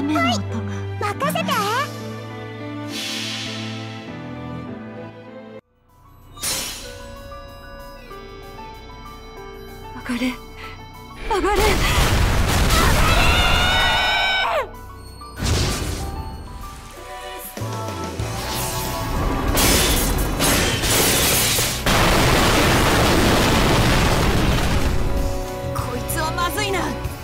雨の音が。 任せて。 上がれ、上がれ。 こいつはまずいな。